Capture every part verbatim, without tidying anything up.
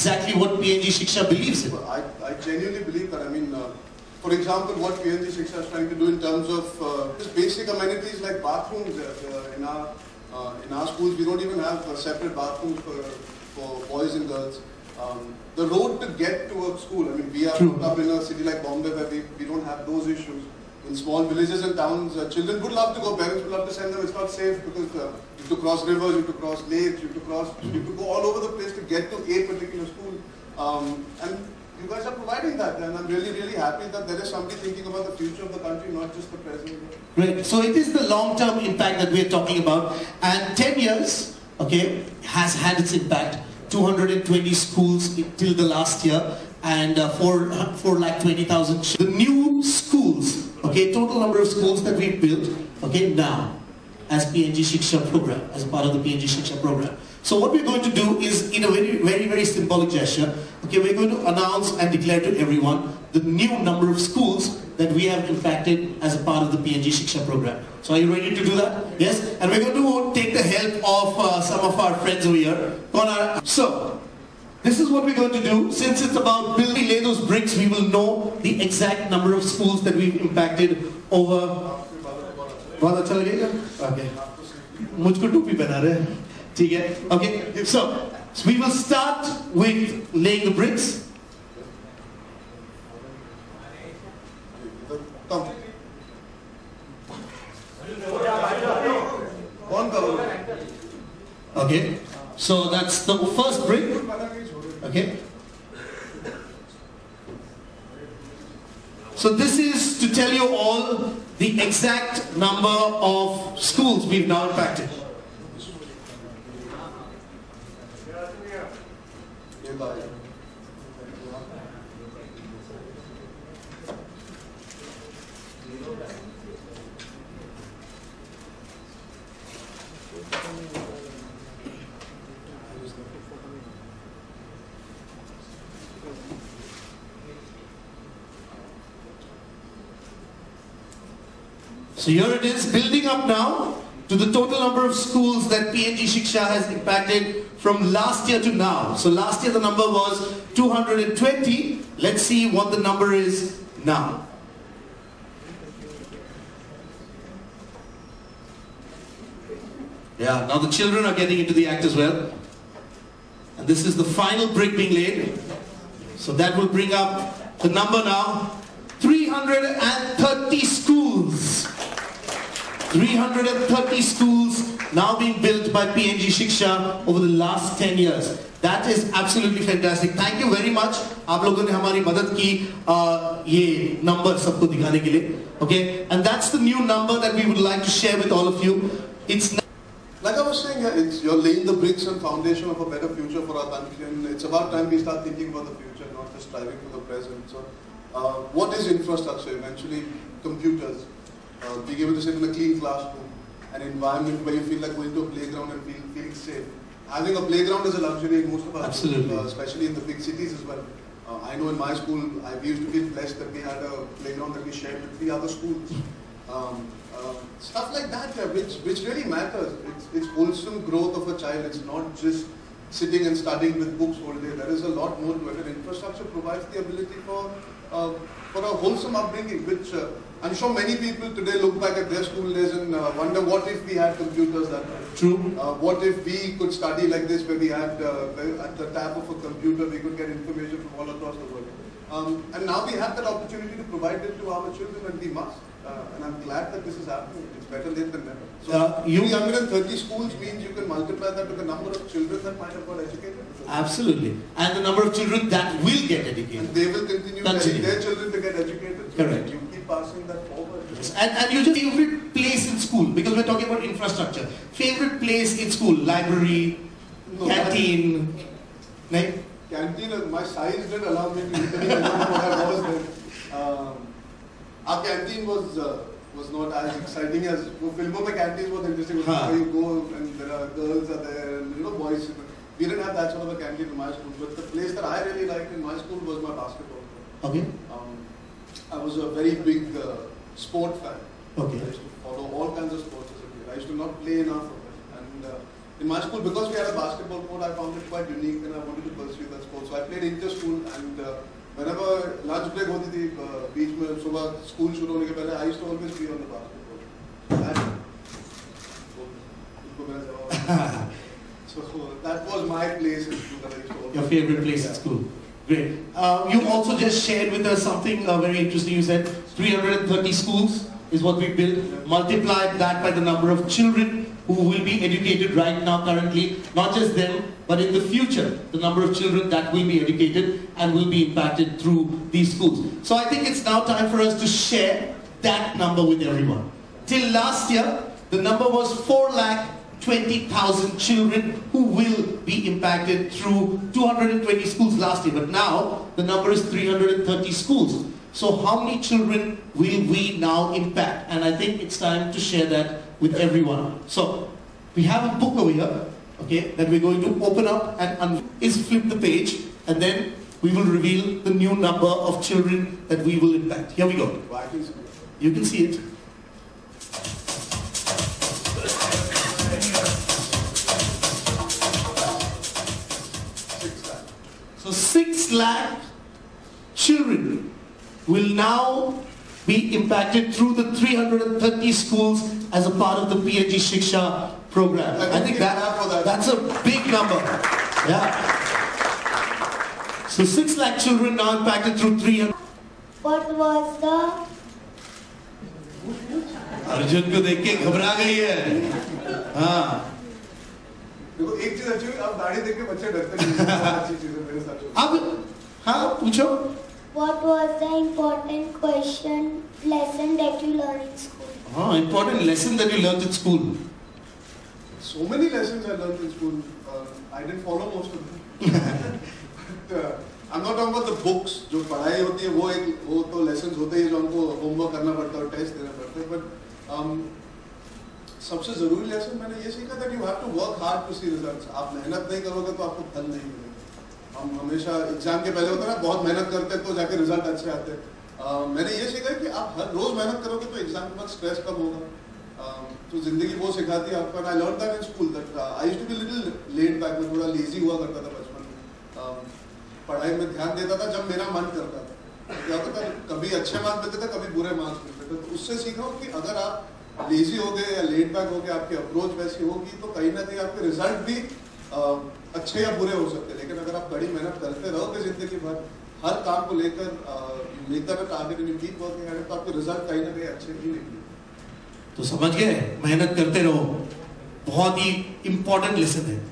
exactly what P N G Shiksha believes in. Well, I, I genuinely believe that. I mean, uh, for example, what P N G Shiksha is trying to do in terms of uh, just basic amenities like bathrooms. Uh, in our uh, in our schools, we don't even have uh, separate bathrooms for for boys and girls. Um, the road to get to a school. I mean, we are put up in a city like Bombay where we, we don't have those issues. In small villages and towns, uh, children would love to go, parents would love to send them. It's not safe because uh, you have to cross rivers, you have to cross lakes, you have to cross, you have to go all over the place to get to a particular school. Um, and you guys are providing that, and I'm really, really happy that there is somebody thinking about the future of the country, not just the present. Great. So it is the long-term impact that we are talking about, and ten years, okay, has had its impact. two hundred twenty schools till the last year, and uh, four, four lakh twenty thousand. The new schools, okay, total number of schools that we've built, okay, now, as P N G Shiksha program, as a part of the P N G Shiksha program. So what we're going to do is, in a very, very, very symbolic gesture, okay, we're going to announce and declare to everyone the new number of schools that we have impacted as a part of the P N G Shiksha program. So are you ready to do that? Yes? And we're going to take the help of uh, some of our friends over here. So, this is what we're going to do. Since it's about building, lay those bricks, we will know the exact number of schools that we've impacted over. बहुत अच्छा लगेगा? Okay. मुझको टोपी पहना रहे, ठीक है? Okay. So, so we will start with laying the bricks. Okay, so that's the first brick. Okay, so this is to tell you all the exact number of schools we've now impacted. So here it is, building up now to the total number of schools that P N G Shiksha has impacted from last year to now. So last year the number was two hundred twenty. Let's see what the number is now. Yeah, now the children are getting into the act as well. And this is the final brick being laid. So that will bring up the number now, three hundred thirty schools. three hundred thirty schools now being built by P N G Shiksha over the last ten years. That is absolutely fantastic. Thank you very much. आप लोगों ने हमारी मदद की ये number सबको दिखाने के लिए. Okay, and that's the new number that we would like to share with all of you. It's like I was saying, it's, you're laying the bricks and foundation of a better future for our country, and it's about time we start thinking about the future, not just striving for the present. So, uh, what is infrastructure? Eventually, computers. Uh, being able to sit in a clean classroom, an environment where you feel like going to a playground and feel, feeling safe. Having a playground is a luxury in most of our schools, uh, especially in the big cities as well. Uh, I know in my school, I, we used to feel blessed that we had a playground that we shared with three other schools. Um, uh, stuff like that, uh, which, which really matters. It's, it's wholesome growth of a child. It's not just sitting and studying with books all day. There is a lot more to it. And infrastructure provides the ability for, uh, for a wholesome upbringing, which uh, I'm sure many people today look back at their school days and uh, wonder what if we had computers that way. True. Uh, what if we could study like this, where we had uh, at the tap of a computer we could get information from all across the world. Um, and now we have that opportunity to provide it to our children, and we must. Uh, and I'm glad that this is happening. It's better late than never. So uh, you three hundred thirty schools means you can multiply that with the number of children that might have got educated. Absolutely. And the number of children that will get educated. And they will continue telling their children to get educated. So correct. You keep passing that forward. Yes. And, and your favorite place in school, because we're talking about infrastructure. Favorite place in school? Library, no, canteen? Right? Canteen, my size didn't allow me to literally remember what I was there. Um, our canteen was uh, was not as exciting as filmon mein canteens was interesting. Huh. Where you go and there are girls are there and you know boys. We didn't have that sort of a canteen in my school, but the place that I really liked in my school was my basketball court. Okay. Um, I was a very big uh, sport fan. Okay. I used to follow all kinds of sports as a kid. I used to not play enough of it, and uh, in my school, because we had a basketball court, I found it quite unique and I wanted to pursue that sport. So I played inter-school, and uh, whenever lunch break hoti thi, uh, beach mein, subah school shuru hone ke pehle, I used to always be on the basketball court. And, so that was my place in school that I used to always. Your favorite place yeah. at school. Great. Uh, you also just shared with us something uh, very interesting. You said three hundred thirty schools is what we built. Yeah. Multiply that by the number of children who will be educated right now currently. Not just them, but in the future, the number of children that will be educated and will be impacted through these schools. So I think it's now time for us to share that number with everyone. Till last year, the number was four lakh twenty thousand children who will be impacted through two hundred twenty schools last year. But now, the number is three hundred thirty schools. So how many children will we now impact? And I think it's time to share that with everyone. So, we have a book over here, okay, that we're going to open up and un is flip the page, and then we will reveal the new number of children that we will impact. Here we go. You can see it. So six lakh children will now be impacted through the three hundred thirty schools as a part of the P N G Shiksha program. I think that, that's a big number. Yeah. So six lakh children now impacted through three hundred. What was the... Arjun को देख के घबरा गई है. हाँ. देखो एक चीज अच्छी है, अब दाढ़ी देख के बच्चे डरते नहीं हैं. अच्छी चीज है मेरे साथ. अब हाँ पूछो. What was the important question lesson that you learned in school? Ah, important lesson that you learned in school. So many lessons I learned in school. Uh, I didn't follow most of them. but, uh, I'm not talking about the books. जो पढ़ाई होती है वो एक वो तो lessons होते हैं जो हमको homework करना पड़ता है और test देना पड़ता है. But um, सबसे जरूरी lesson मैंने ये सीखा that you have to work hard to see results. आप मेहनत नहीं करोगे तो आपको फल नहीं मिलेगा. हम हमेशा एग्जाम के पहले होता है ना बहुत मेहनत करते हैं तो जाके रिजल्ट अच्छे आते हैं. uh, मैंने ये सीखा कि आप हर रोज मेहनत करोगे तो एग्जाम के बाद स्ट्रेस कम होगा. uh, तो जिंदगी वो सिखाती है आपको. I learn that in school that I used to be little laid back. मैं थोड़ा लेजी हुआ करता था बचपन में. uh, पढ़ाई में ध्यान देता था जब मेरा मन करता था. क्या होता था कभी अच्छे मार्क्स मिलते थे कभी बुरे मार्क्स मिलते थे. तो उससे सीखा कि अगर आप लेजी हो गए या लेट बैक हो गए आपकी अप्रोच वैसी होगी तो कहीं ना कहीं आपके रिजल्ट भी uh, अच्छे या बुरे हो सकते हैं. लेकिन अगर आप कड़ी मेहनत करते रहोगे जिंदगी भर हर काम को लेकर make that a target and you keep working at it तो आपके रिजल्ट कहीं ना कहीं अच्छे ही निकलेंगे. तो समझ गए, मेहनत करते रहो. बहुत ही इंपॉर्टेंट लेसन है.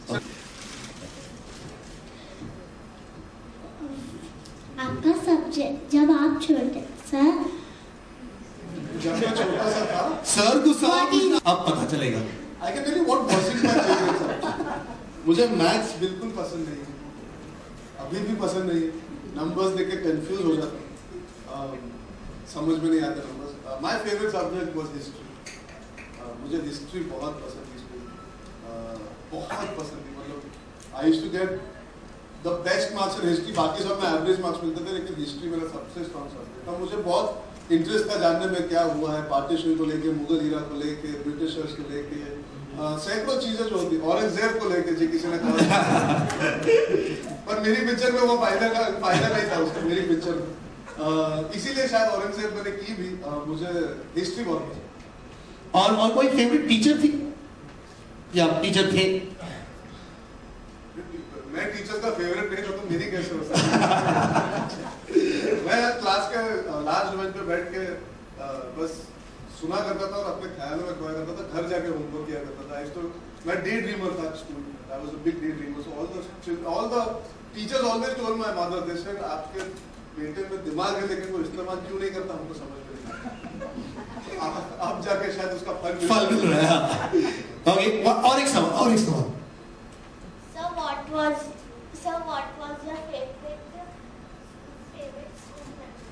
आपका सब्जेक्ट जब आप छोटे सर जब मैं छोटा सा था सर को सर अब पता चलेगा. I can tell you what was my favourite subject. मुझे मैथ्स बिल्कुल पसंद नहीं है. अभी भी पसंद नहीं है. नंबर्स देख के कंफ्यूज हो जाता हूँ. समझ में नहीं आते numbers. My favourite subject was history. मुझे हिस्ट्री बहुत पसंद थी स्कूल. बहुत पसंद थी. मतलब I used to get the best marks in history. बाकी सब में एवरेज मार्क्स मिलते थे लेकिन हिस्ट्री मेरा सबसे स्ट्रॉन्ग सब्जेक्ट था. मुझे बहुत इंटरेस्ट था जानने में क्या हुआ है पार्टीशन को लेके, मुगल इरा को लेके, ब्रिटिशर्स को लेके, सैकड़ों चीजें जो होती. औरंगजेब को लेके जी किसी ने कहा पर मेरी पिक्चर में वो फायदा का फायदा नहीं था उसका मेरी पिक्चर में. uh, इसीलिए शायद औरंगजेब मैंने की भी. uh, मुझे हिस्ट्री बहुत पसंद. और और कोई फेवरेट टीचर थी या टीचर थे? मैं टीचर का फेवरेट नहीं था तो मेरी कैसे हो सकती. मैं क्लास के लास्ट बेंच पे बैठ के बस सुना करता था और अपने ख्यालों में खोया करता था. घर जाके होमवर्क किया करता था. तो मैं डे ड्रीमर था स्कूल में. I was a big daydreamer. So all the all the teachers always told my mother they said आपके बेटे में दिमाग है लेकिन वो इस्तेमाल क्यों नहीं करता हमको समझ में नहीं आता. अब जाके शायद उसका फल फल मिल रहा है. ओके, और एक सवाल और एक सवाल. So what was so what was your favorite favorite school memory?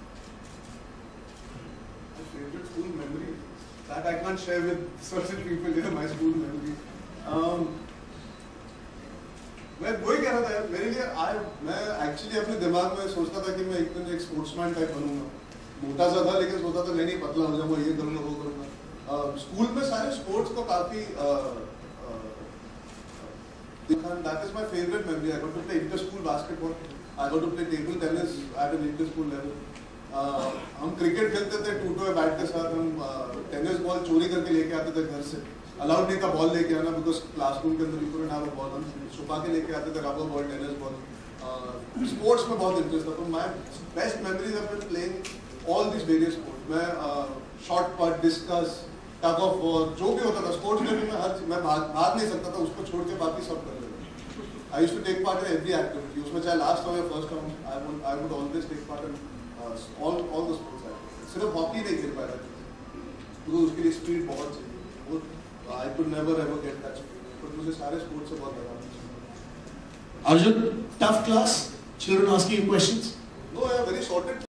Favorite school memory that I can't share with certain people. You know, my school memory. Um, मैं वही कह रहा था यार. मेरे लिए I मैं actually अपने दिमाग में सोचता था कि मैं एक दिन एक स्पोर्ट्समैन टाइप बनूंगा. मोटा सा था लेकिन सोचता था नहीं नहीं पतला हो जाऊंगा, ये करूंगा वो करूंगा. स्कूल में सारे स्पोर्ट्स को काफी That is my favorite memory. I got to play inter-school basketball. I got to play table tennis at an inter-school level. Uh, हम क्रिकेट खेलते थे टूटे हुए बैट के साथ. हम टेनिस बॉल चोरी करके लेके आते थे घर से. अलाउड नहीं था बॉल लेके आना बिकॉज क्लासरूम के अंदर you couldn't have a ball. हम छुपा के लेके आते थे rubber ball, tennis ball. Sports में बहुत इंटरेस्ट था. तो my best memories have been playing all this various sports. मैं shot put, discus, tug of war, जो भी होता था स्पोर्ट्स में भी मैं हर मैं भाग भाग नहीं सकता था. उसको छोड़ के बाकी सब कर लेता. I used to take part in every activity. उसमें चाहे लास्ट हो या फर्स्ट हो, I would I would always take part in all all the sports. सिर्फ हॉकी नहीं खेल पाया था क्योंकि उसके लिए स्पीड बहुत चाहिए. I could never ever get that speed. पर मुझे सारे स्पोर्ट्स से बहुत लगा. Arjun, tough class? Children asking you questions? No, I am very sorted.